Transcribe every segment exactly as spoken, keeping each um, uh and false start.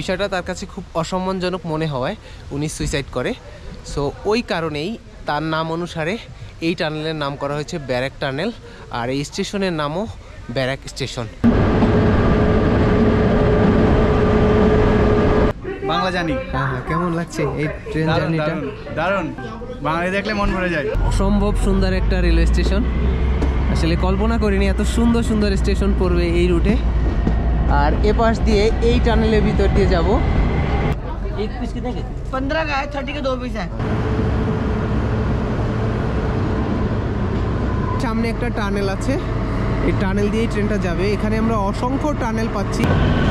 বিষয়টা তার কাছে খুব অসম্মানজনক মনে হওয়ায় উনি সুইসাইড করে। সো ওই কারণেই তার নাম অনুসারে এই টানেলের নাম করা হয়েছে ব্যারাক টানেল, আর এই স্টেশনের নামও ব্যারাক স্টেশন। বাংলা জানি। হ্যাঁ হ্যাঁ, কেমন লাগছে এই ট্রেন জার্নিটা? দারুণ, বাঙালি দেখলে মন ভরে যায়। অসম্ভব সুন্দর একটা রেলওয়ে স্টেশন, আসলে কল্পনা করিনি এত সুন্দর সুন্দর স্টেশন পড়বে এই রুটে। আর এ পাশ দিয়ে এই টানেলের ভিতর দিয়ে যাব। एक पीस कितने के? पंद्रह का है, थर्टी के दो पीस है। সামনে একটা টানেল আছে, এই টানেল দিয়েই ট্রেনটা যাবে। এখানে আমরা অসংখ্য টানেল পাচ্ছি।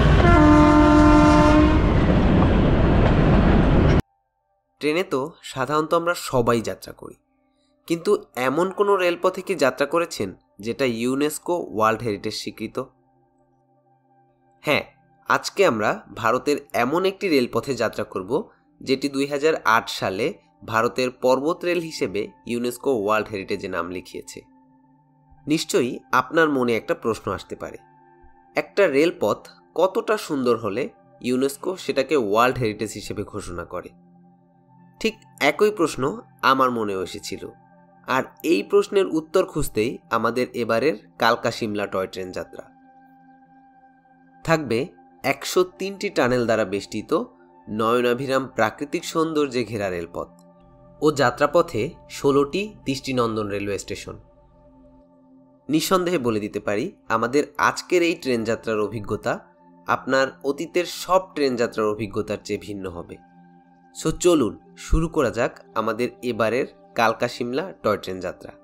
ট্রেনে তো সাধারণত আমরা সবাই যাত্রা করি, কিন্তু এমন কোনো রেলপথে কি যাত্রা করেছেন যেটা ইউনেস্কো ওয়ার্ল্ড হেরিটেজ স্বীকৃত? হ্যাঁ, আজকে আমরা ভারতের এমন একটি রেলপথে যাত্রা করব যেটি দুই হাজার আট সালে ভারতের পর্বত রেল হিসেবে ইউনেস্কো ওয়ার্ল্ড হেরিটেজে নাম লিখিয়েছে। নিশ্চয়ই আপনার মনে একটা প্রশ্ন আসতে পারে, একটা রেলপথ কতটা সুন্দর হলে ইউনেস্কো সেটাকে ওয়ার্ল্ড হেরিটেজ হিসেবে ঘোষণা করে? ঠিক একই প্রশ্ন আমার মনেও এসেছিল, আর এই প্রশ্নের উত্তর খুঁজতেই আমাদের এবারের কালকা সিমলা টয় ট্রেন যাত্রা। থাকবে একশো তিনটি টানেল দ্বারা বেষ্টিত নয়নাভিরাম প্রাকৃতিক সৌন্দর্যে ঘেরা রেলপথ ও যাত্রাপথে ষোলোটি দৃষ্টিনন্দন রেলওয়ে স্টেশন। নিঃসন্দেহে বলে দিতে পারি, আমাদের আজকের এই ট্রেন যাত্রার অভিজ্ঞতা আপনার অতীতের সব ট্রেন যাত্রার অভিজ্ঞতার চেয়ে ভিন্ন হবে। সো চলুন শুরু করা যাক আমাদের এবারের কালকা সিমলা টয় ট্রেন যাত্রা।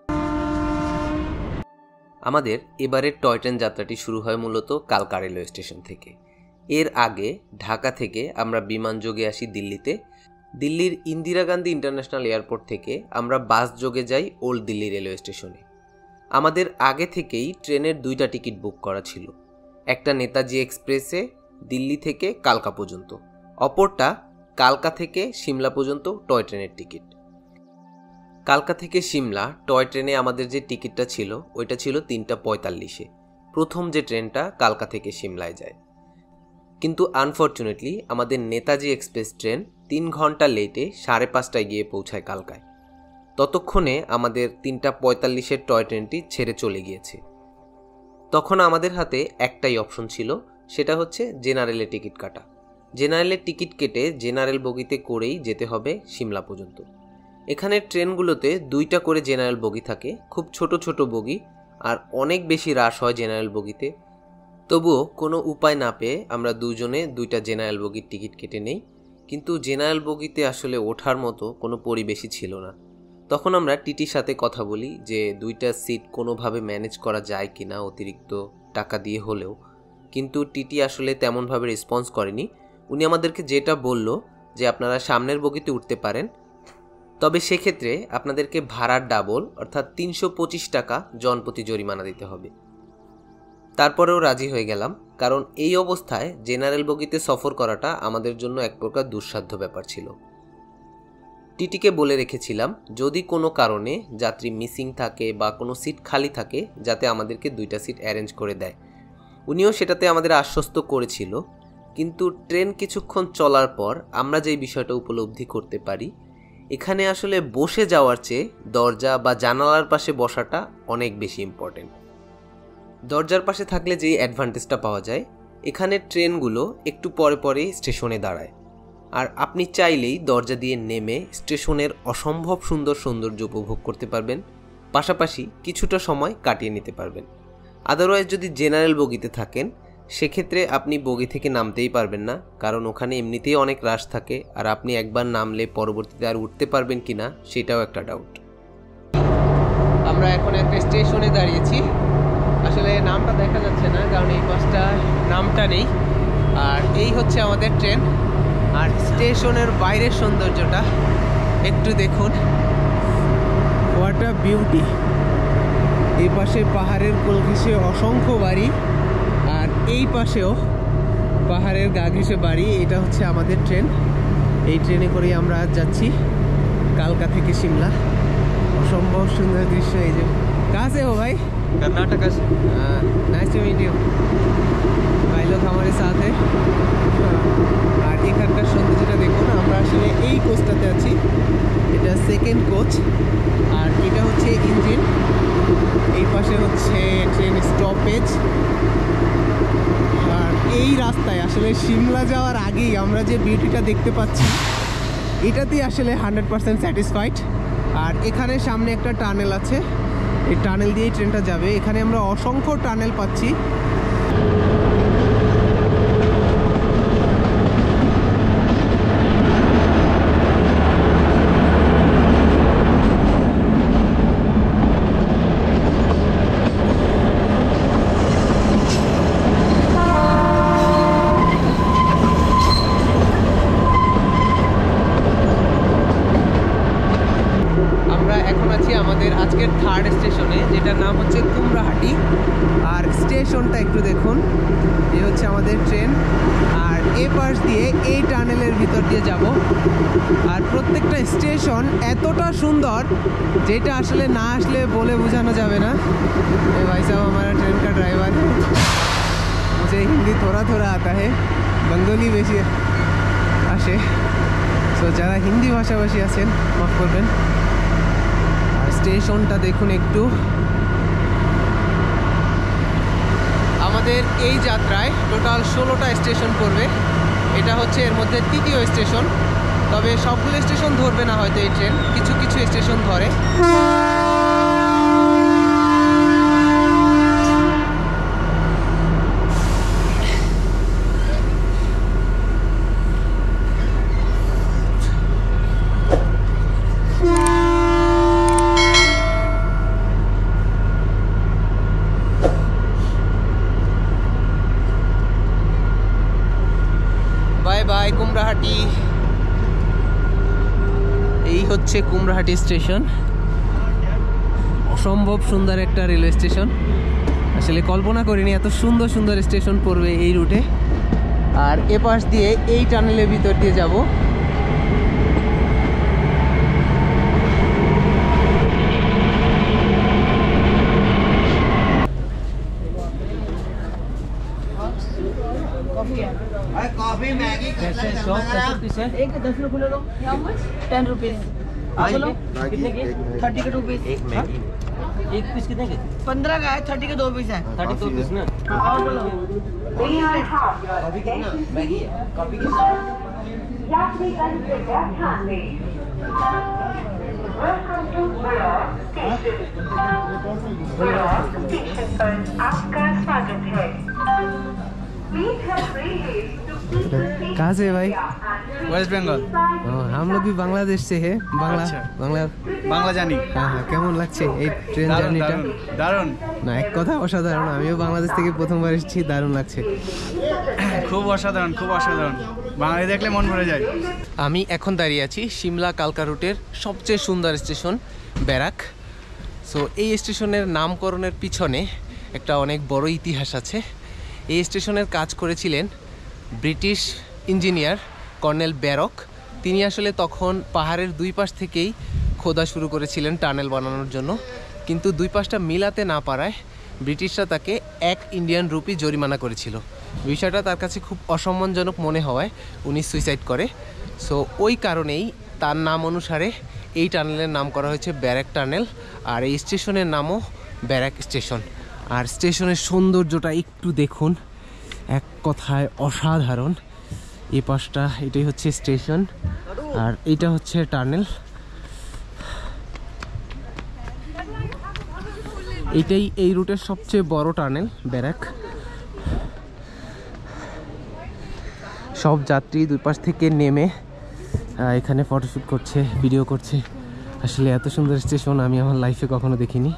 আমাদের এবারের টয় ট্রেন যাত্রাটি শুরু হয় মূলত কালকা রেলওয়ে স্টেশন থেকে। এর আগে ঢাকা থেকে আমরা বিমান যোগে আসি দিল্লিতে। দিল্লির ইন্দিরা গান্ধী ইন্টারন্যাশনাল এয়ারপোর্ট থেকে আমরা বাস যোগে যাই ওল্ড দিল্লি রেলওয়ে স্টেশনে। আমাদের আগে থেকেই ট্রেনের দুইটা টিকিট বুক করা ছিল, একটা নেতাজি এক্সপ্রেসে দিল্লি থেকে কালকা পর্যন্ত, অপরটা কালকা থেকে সিমলা পর্যন্ত টয় ট্রেনের টিকিট। কালকা থেকে সিমলা টয় ট্রেনে আমাদের যে টিকিটটা ছিল ওইটা ছিল তিনটা পঁয়তাল্লিশে, প্রথম যে ট্রেনটা কালকা থেকে সিমলায় যায়। কিন্তু আনফর্চুনেটলি আমাদের নেতাজি এক্সপ্রেস ট্রেন তিন ঘন্টা লেটে সাড়ে পাঁচটায় গিয়ে পৌঁছায় কালকায়। ততক্ষণে আমাদের তিনটা পঁয়তাল্লিশের টয় ট্রেনটি ছেড়ে চলে গিয়েছে। তখন আমাদের হাতে একটাই অপশন ছিল, সেটা হচ্ছে জেনারেলে টিকিট কাটা। জেনারেলের টিকিট কেটে জেনারেল বগিতে করেই যেতে হবে সিমলা পর্যন্ত। এখানে ট্রেনগুলোতে দুইটা করে জেনারেল বগি থাকে, খুব ছোট ছোট বগি, আর অনেক বেশি রাশ হয় জেনারেল বগিতে। তবুও কোনো উপায় না পেয়ে আমরা দুজনে দুইটা জেনারেল বগির টিকিট কেটে নেই, কিন্তু জেনারেল বগিতে আসলে ওঠার মতো কোনো পরিবেশই ছিল না। তখন আমরা টিটির সাথে কথা বলি যে দুইটা সিট কোনোভাবে ম্যানেজ করা যায় কি না অতিরিক্ত টাকা দিয়ে হলেও, কিন্তু টিটি আসলে তেমনভাবে রেসপন্স করেনি। উনি আমাদেরকে যেটা বলল যে আপনারা সামনের বগিতে উঠতে পারেন, তবে সেক্ষেত্রে আপনাদেরকে ভাড়ার ডাবল অর্থাৎ তিনশো পঁচিশ টাকা জনপ্রতি জরিমানা দিতে হবে। তারপরেও রাজি হয়ে গেলাম, কারণ এই অবস্থায় জেনারেল বগিতে সফর করাটা আমাদের জন্য এক প্রকার দুঃসাধ্য ব্যাপার ছিল। টিটিকে বলে রেখেছিলাম যদি কোনো কারণে যাত্রী মিসিং থাকে বা কোনো সিট খালি থাকে যাতে আমাদেরকে দুইটা সিট অ্যারেঞ্জ করে দেয়। উনিও সেটাতে আমাদের আশ্বস্ত করেছিল, কিন্তু ট্রেন কিছুক্ষণ চলার পর আমরা যেই বিষয়টা উপলব্ধি করতে পারি, এখানে আসলে বসে যাওয়ার চেয়ে দরজা বা জানালার পাশে বসাটা অনেক বেশি ইম্পর্টেন্ট। দরজার পাশে থাকলে যেই অ্যাডভান্টেজটা পাওয়া যায়, এখানে ট্রেনগুলো একটু পরে পরেই স্টেশনে দাঁড়ায়, আর আপনি চাইলেই দরজা দিয়ে নেমে স্টেশনের অসম্ভব সুন্দর সৌন্দর্য উপভোগ করতে পারবেন, পাশাপাশি কিছুটা সময় কাটিয়ে নিতে পারবেন। আদারওয়াইজ যদি জেনারেল বগিতে থাকেন সেক্ষেত্রে আপনি বগি থেকে নামতেই পারবেন না, কারণ ওখানে এমনিতেই অনেক রাশ থাকে, আর আপনি একবার নামলে পরবর্তীতে আর উঠতে পারবেন কিনা সেটাও একটা ডাউট। আমরা এখন একটা স্টেশনে দাঁড়িয়েছি, আসলে নামটা দেখা যাচ্ছে না কারণ এই বাসটা নামটা নেই। আর এই হচ্ছে আমাদের ট্রেন, আর স্টেশনের বাইরের সৌন্দর্যটা একটু দেখুন, হোয়াট আ বিউটি। এই পাশে পাহাড়ের কোল ঘেঁষে অসংখ্য বাড়ি, আর এই পাশেও পাহাড়ের গা ঘেঁষে বাড়ি। এটা হচ্ছে আমাদের ট্রেন, এই ট্রেনে করেই আমরা আজ যাচ্ছি কালকা থেকে সিমলা। অসম্ভব সুন্দর দৃশ্য। এই যে कहाँ से हो भाई? कर्नाटक से। Nice to meet you. भाई लोग हमारे साथ हैं। এখানকার সৌন্দর্যটা দেখুন। আমরা আসলে এই কোচটাতে আছি, এটা সেকেন্ড কোচ, আর এটা হচ্ছে ইঞ্জিন, এই পাশে হচ্ছে ট্রেন স্টপেজ। আর এই রাস্তায় আসলে সিমলা যাওয়ার আগেই আমরা যে বিউটিটা দেখতে পাচ্ছি এটাতেই আসলে হান্ড্রেড পারসেন্ট স্যাটিসফাইড। আর এখানে সামনে একটা টানেল আছে, এই টানেল দিয়েই ট্রেনটা যাবে। এখানে আমরা অসংখ্য টানেল পাচ্ছি। আমাদের আজকের থার্ড স্টেশনে, যেটার নাম হচ্ছে কুমড়াহাটি। আর স্টেশনটা একটু দেখুন, এই হচ্ছে আমাদের ট্রেন। আর এ পাশ দিয়ে এই টানেলের ভিতর দিয়ে যাব। আর প্রত্যেকটা স্টেশন এতটা সুন্দর যেটা আসলে না আসলে বলে বোঝানো যাবে না। এ ভাই সাহেব हमारा ट्रेन का ड्राइवर है, मुझे हिंदी थोड़ा थोड़ा आता है, বেঙ্গলি বেশি আসে, সো যারা হিন্দি ভাষাভাষী আছেন মাফ করবেন। স্টেশনটা দেখুন একটু। আমাদের এই যাত্রায় টোটাল ষোলোটা স্টেশন পড়বে, এটা হচ্ছে এর মধ্যে তৃতীয় স্টেশন। তবে সবগুলো স্টেশন ধরবে না হয়তো এই ট্রেন, কিছু কিছু স্টেশন ধরে। Bye bye Kumrahati. এই হচ্ছে কুমড়াহাটি স্টেশন, অসম্ভব সুন্দর একটা রেলওয়ে স্টেশন। আসলে কল্পনা করিনি এত সুন্দর সুন্দর স্টেশন পড়বে এই রুটে। আর এ পাশ দিয়ে এই টানেলের ভিতর দিয়ে যাব। कॉफी मैगी कैसे शॉप कैसे पीस है? एक दस रुपए खुले दो। How much? Ten rupees. आप बोलो कितने के? थर्टी के टू पीस। एक मैगी एक पीस कितने के? पंद्रह का है, थर्टी के दो पीस है। थर्टी दो पीस ना। और बोलो कॉफी कितना? मैगी है। कॉफी कितना? Welcome to Barog station. Barog station पर आपका स्वागत है। कहाँ से है भाई? वेस्ट बेंगल। हम लोग भी बांग्लादेश से है। बांग्ला अच्छा। बांग्ला বাংলা জানি। হ্যাঁ হ্যাঁ, কেমন লাগছে এই ট্রেন দারুণ জার্নিটা? দারুণ দারুণ, না এক কথা অসাধারণ। আমিও বাংলাদেশ থেকে প্রথমবার এসেছি, দারুণ লাগছে। খুব অসাধারণ, খুব অসাধারণ। বাঙালি দেখলে মন ভরে যায়। আমি এখন দাঁড়িয়ে আছি সিমলা কালকা রুটের সবচেয়ে সুন্দর স্টেশন ব্যারাক। সো এই স্টেশনের নামকরণের পিছনে একটা অনেক বড় ইতিহাস আছে। এই স্টেশনের কাজ করেছিলেন ব্রিটিশ ইঞ্জিনিয়ার কর্নেল ব্যারক। তিনি আসলে তখন পাহাড়ের দুই পাশ থেকেই খোদা শুরু করেছিলেন টানেল বানানোর জন্য, কিন্তু দুই পাশটা মিলাতে না পারায় ব্রিটিশরা তাকে এক ইন্ডিয়ান রুপি জরিমানা করেছিল। বিষয়টা তার কাছে খুব অসম্মানজনক মনে হওয়ায় উনি সুইসাইড করে। সো ওই কারণেই তার নাম অনুসারে এই টানেলের নাম করা হয়েছে ব্যারাক টানেল, আর এই স্টেশনের নামও ব্যারাক স্টেশন। আর স্টেশনের সৌন্দর্যটা একটু দেখুন, এক কথায় অসাধারণ। এই পাশটা এটাই হচ্ছে স্টেশন, আর এইটা হচ্ছে টানেল। এইটাই এই রুটের সবচেয়ে বড় টানেল ব্যারাক। সব যাত্রী দুই পাশ থেকে নেমে এখানে ফটোশ্যুট করছে, ভিডিও করছে। আসলে এত সুন্দর স্টেশন আমি আমার লাইফে কখনো দেখিনি।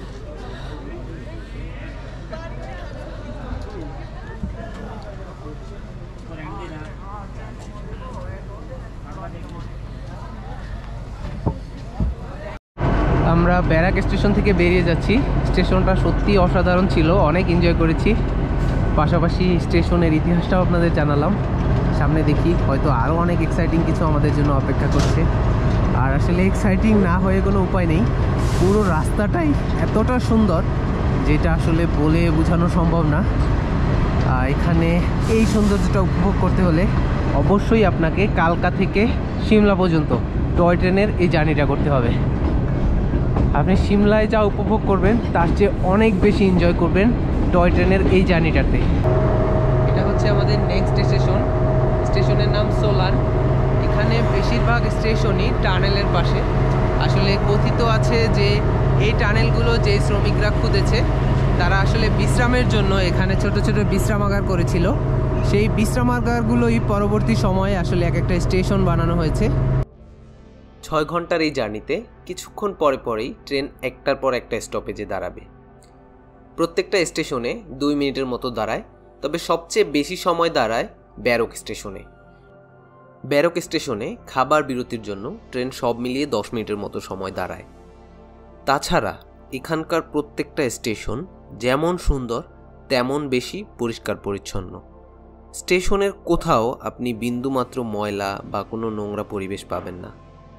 আমরা ব্যারাক স্টেশন থেকে বেরিয়ে যাচ্ছি। স্টেশনটা সত্যি অসাধারণ ছিল, অনেক এনজয় করেছি। পাশাপাশি স্টেশনের ইতিহাসটাও আপনাদের জানালাম। সামনে দেখি হয়তো আরও অনেক এক্সাইটিং কিছু আমাদের জন্য অপেক্ষা করছে। আর আসলে এক্সাইটিং না হয়ে কোনো উপায় নেই, পুরো রাস্তাটাই এতটা সুন্দর যেটা আসলে বলে বোঝানো সম্ভব না। এখানে এই সৌন্দর্যটা উপভোগ করতে হলে অবশ্যই আপনাকে কালকা থেকে সিমলা পর্যন্ত টয় ট্রেনের এই জার্নিটা করতে হবে। আপনি সিমলায় যা উপভোগ করবেন তার চেয়ে অনেক বেশি এনজয় করবেন টয় ট্রেনের এই জার্নিটাতে। এটা হচ্ছে আমাদের নেক্সট স্টেশন, স্টেশনের নাম সোলান। এখানে বেশিরভাগ স্টেশনই টানেলের পাশে। আসলে কথিত আছে যে এই টানেলগুলো যে শ্রমিকরা খুঁজেছে তারা আসলে বিশ্রামের জন্য এখানে ছোট ছোট বিশ্রামাগার করেছিল। সেই বিশ্রামাগারগুলোই পরবর্তী সময়ে আসলে এক একটা স্টেশন বানানো হয়েছে। ছয় ঘন্টার এই জার্নিতে কিছুক্ষণ পরে পরেই ট্রেন একটার পর একটা স্টপেজে দাঁড়াবে। প্রত্যেকটা স্টেশনে দুই মিনিটের মতো দাঁড়ায়, তবে সবচেয়ে বেশি সময় দাঁড়ায় ব্যারক স্টেশনে। ব্যারক স্টেশনে খাবার বিরতির জন্য ট্রেন সব মিলিয়ে দশ মিনিটের মতো সময় দাঁড়ায়। তাছাড়া এখানকার প্রত্যেকটা স্টেশন যেমন সুন্দর তেমন বেশি পরিষ্কার পরিচ্ছন্ন। স্টেশনের কোথাও আপনি বিন্দুমাত্র ময়লা বা কোনো নোংরা পরিবেশ পাবেন না।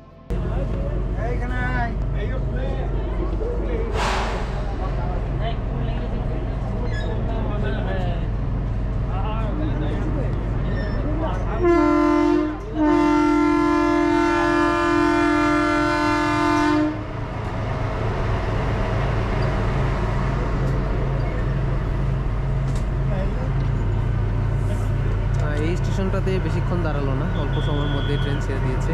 এই স্টেশনটাতে বেশিক্ষণ দাঁড়ালো না, অল্প সময়ের মধ্যে ট্রেন ছেড়ে দিয়েছে।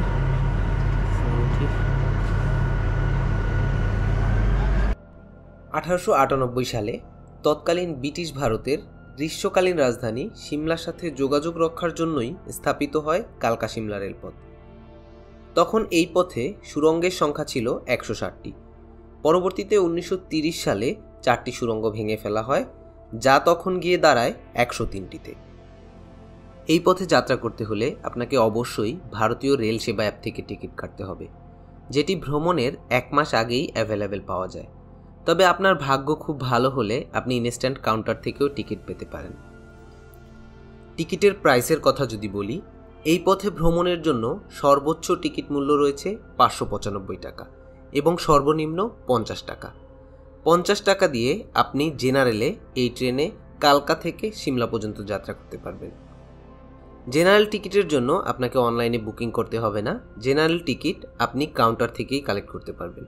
আঠারোশো আটানব্বই সালে তৎকালীন ব্রিটিশ ভারতের গ্রীষ্মকালীন রাজধানী সিমলার সাথে যোগাযোগ রক্ষার জন্যই স্থাপিত হয় কালকা সিমলা রেলপথ। তখন এই পথে সুড়ঙ্গের সংখ্যা ছিল একশো ষাটটি। পরবর্তীতে উনিশশো তিরিশ সালে চারটি সুড়ঙ্গ ভেঙে ফেলা হয়, যা তখন গিয়ে দাঁড়ায় একশো তিনটিতে। এই পথে যাত্রা করতে হলে আপনাকে অবশ্যই ভারতীয় রেল সেবা অ্যাপ থেকে টিকিট কাটতে হবে, যেটি ভ্রমণের এক মাস আগেই অ্যাভেলেবেল পাওয়া যায়। তবে আপনার ভাগ্য খুব ভালো হলে আপনি ইনস্ট্যান্ট কাউন্টার থেকেও টিকিট পেতে পারেন। টিকিটের প্রাইসের কথা যদি বলি, এই পথে ভ্রমণের জন্য সর্বোচ্চ টিকিট মূল্য রয়েছে পাঁচশো পঁচানব্বই টাকা এবং সর্বনিম্ন পঞ্চাশ টাকা। পঞ্চাশ টাকা দিয়ে আপনি জেনারেলে এই ট্রেনে কালকা থেকে সিমলা পর্যন্ত যাত্রা করতে পারবেন। জেনারেল টিকিটের জন্য আপনাকে অনলাইনে বুকিং করতে হবে না, জেনারেল টিকিট আপনি কাউন্টার থেকেই কালেক্ট করতে পারবেন।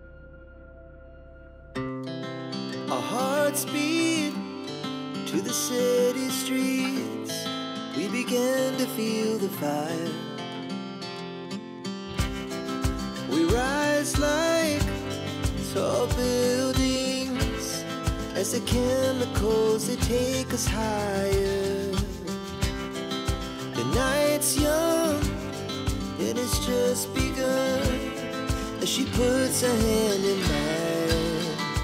Our hearts beat to the city streets. We began to feel the fire. We rise like tall buildings as the chemicals they take us higher. The night's young and it's just begun as she puts her hand in mine.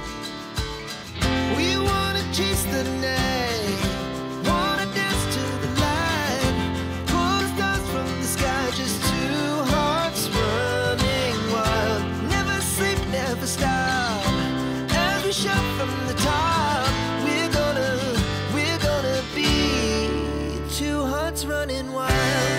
We wanna chase the night, wanna dance to the light, pull the stars from the sky, just two hearts running wild. Never sleep, never stop, as we shout from the top. We're gonna, we're gonna be two hearts running wild.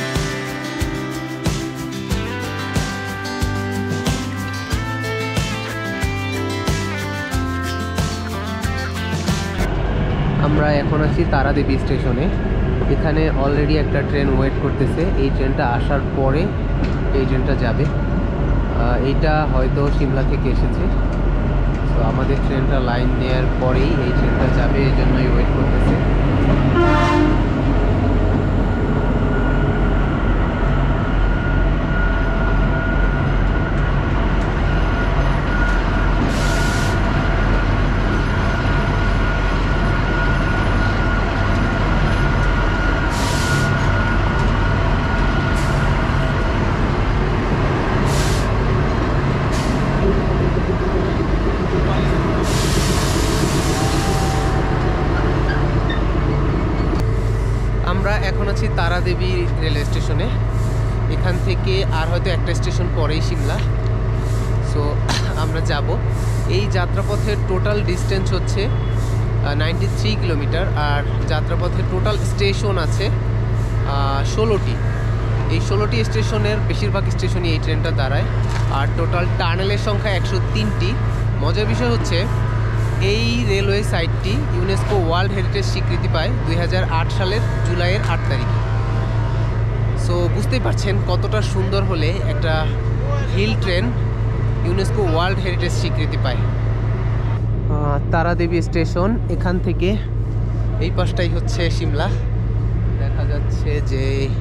আমরা এখন আছি তারাদেবী স্টেশনে। এখানে already একটা train wait করতেছে। এই ট্রেনটা আসার পরে এই ট্রেনটা যাবে। এইটা হয়তো সিমলা থেকে এসেছে, তো আমাদের ট্রেনটা লাইন নেওয়ার পরেই এই ট্রেনটা যাবে, এই জন্যই ওয়েট করতেছে। আমরা এখন আছি তারাদেবী রেলওয়ে স্টেশনে। এখান থেকে আর হয়তো একটা স্টেশন পরেই সিমলা। সো আমরা যাব। এই যাত্রাপথের টোটাল ডিস্টেন্স হচ্ছে নাইনটি থ্রি কিলোমিটার, আর যাত্রাপথের টোটাল স্টেশন আছে ষোলোটি। এই ষোলোটি স্টেশনের বেশিরভাগ স্টেশনই এই ট্রেনটা দাঁড়ায়, আর টোটাল টানেলের সংখ্যা একশো তিনটি। মজার বিষয় হচ্ছে এই রেলওয়ে সাইটটি ইউনেস্কো ওয়ার্ল্ড হেরিটেজ স্বীকৃতি পায় দুই হাজার আট সালের জুলাইয়ের আট তারিখে। সো বুঝতেই পারছেন কতটা সুন্দর হলে একটা hill train UNESCO world heritage স্বীকৃতি পায়। তারাদেবী স্টেশন, এখান থেকে এই পাশটাই হচ্ছে সিমলা। দেখা যাচ্ছে যে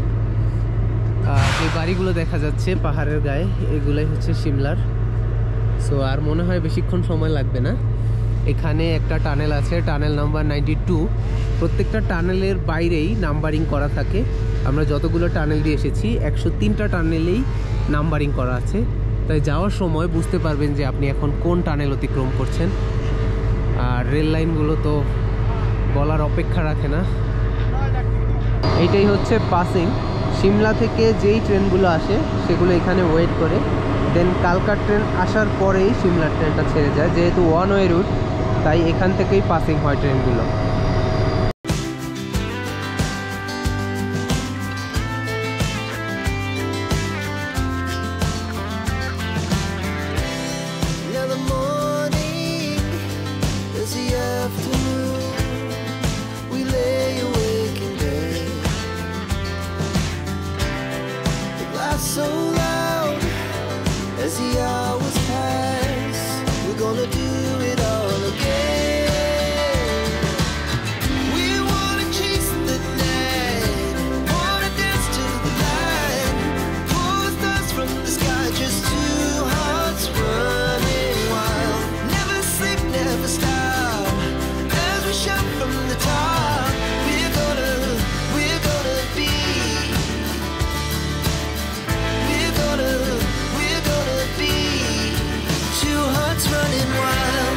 যে বাড়িগুলো দেখা যাচ্ছে পাহাড়ের গায়ে, এগুলাই হচ্ছে সিমলার। সো আর মনে হয় বেশিক্ষণ সময় লাগবে না। এখানে একটা টানেল আছে, টানেল নাম্বার নাইনটি টু। প্রত্যেকটা টানেলের বাইরেই নাম্বারিং করা থাকে। আমরা যতগুলো টানেল দিয়ে এসেছি একশো তিনটা টানেলেই নাম্বারিং করা আছে, তাই যাওয়ার সময় বুঝতে পারবেন যে আপনি এখন কোন টানেল অতিক্রম করছেন। আর রেল লাইনগুলো তো বলার অপেক্ষা রাখে না। এইটাই হচ্ছে পাসিং। সিমলা থেকে যেই ট্রেনগুলো আসে সেগুলো এখানে ওয়েট করে, দেন কালকার ট্রেন আসার পরেই সিমলার ট্রেনটা ছেড়ে যায়। যেহেতু ওয়ান ওয়ে রুট, তাই এখান থেকেই পাসিং হয় ট্রেনগুলো। Now the morning is the afternoon. We lay awake in bed. The glass so loud as the hours pass. We're gonna do it all again. We wanna chase the night, wanna dance to the light. Pull the stars from the sky, just two hearts running wild. Never sleep, never stop, as we shout from the top. We're gonna, we're gonna be. We're gonna, we're gonna be two hearts running wild.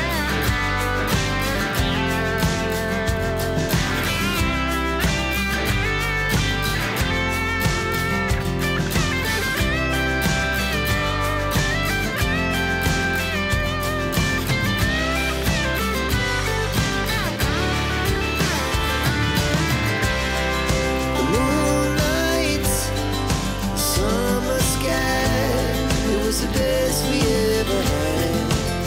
The moonlight, summer sky, it was the best we ever had.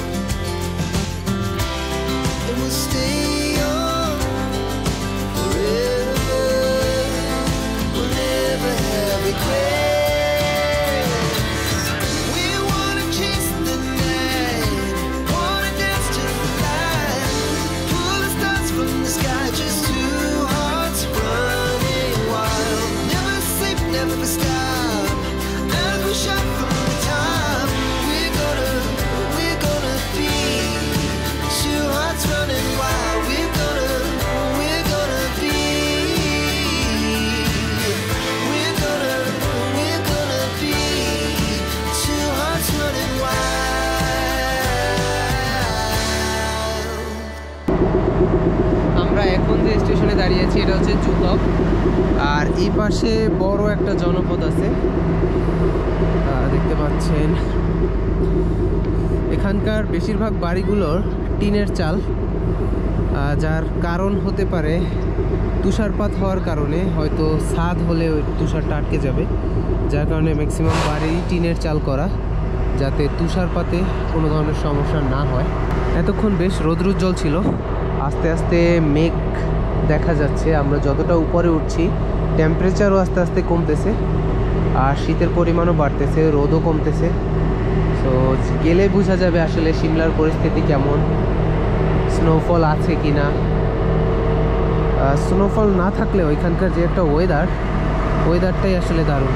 And we'll stay young forever. We'll never have regrets. We wanna chase the night, wanna dance to the light. Pull the stars from the sky, just two hearts running wild. Never sleep, never stop, as we shout from the top. We're gonna, we're gonna be two hearts running wild. We're gonna, we're gonna be. We're gonna, we're gonna be two hearts running wild. আমরা এখন যে স্টেশনে দাঁড়িয়ে আছি এটা হচ্ছে জুলক। আর এই পাশে বড় একটা জনপদ আছে, আহ, দেখতে পাচ্ছেন। এখানকার বেশিরভাগ বাড়িগুলোর টিনের চাল, আহ, যার কারণ হতে পারে তুষারপাত হওয়ার কারণে, হয়তো ছাদ হলে ওই তুষারটা আটকে যাবে, যার কারণে ম্যাক্সিমাম বাড়ি টিনের চাল করা, যাতে তুষারপাতে কোনো ধরনের সমস্যা না হয়। এতক্ষণ বেশ রৌদ্রোজ্জ্বল ছিল, আস্তে আস্তে মেঘ দেখা যাচ্ছে। আমরা যতটা উপরে উঠছি টেম্পারেচারও আস্তে আস্তে কমতেছে, আর শীতের পরিমাণও বাড়তেছে, রোদও কমতেছে। সো গেলে বোঝা যাবে আসলে সিমলার পরিস্থিতি কেমন, স্নোফল আছে কি না। স্নোফল না থাকলে ওইখানকার যে একটা ওয়েদার, ওয়েদারটাই আসলে দারুণ।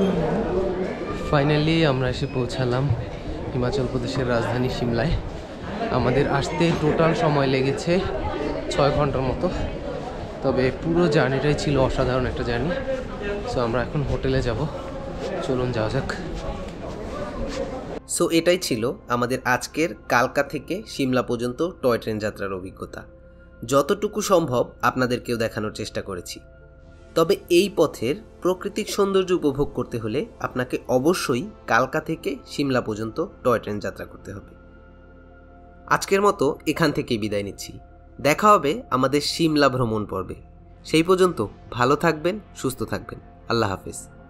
ফাইনালি আমরা এসে পৌঁছালাম হিমাচল প্রদেশের রাজধানী সিমলায়। আমাদের আসতে টোটাল সময় লেগেছে ছয় ঘন্টার মতো, তবে পুরো জার্নিটাই ছিল অসাধারণ একটা জার্নি। সো আমরা এখন হোটেলে যাব, চলুন যাওয়া যাক। সো এটাই ছিল আমাদের আজকের কালকা থেকে সিমলা পর্যন্ত টয় ট্রেন যাত্রার অভিজ্ঞতা। যতটুকু সম্ভব আপনাদেরকেও দেখানোর চেষ্টা করেছি। তবে এই পথের প্রাকৃতিক সৌন্দর্য উপভোগ করতে হলে আপনাকে অবশ্যই কালকা থেকে সিমলা পর্যন্ত টয় ট্রেন যাত্রা করতে হবে। আজকের মতো এখান থেকেই বিদায় নিচ্ছি। দেখা হবে আমাদের সিমলা ভ্রমণ পর্বে। সেই পর্যন্ত ভালো থাকবেন, সুস্থ থাকবেন। আল্লাহ হাফেজ।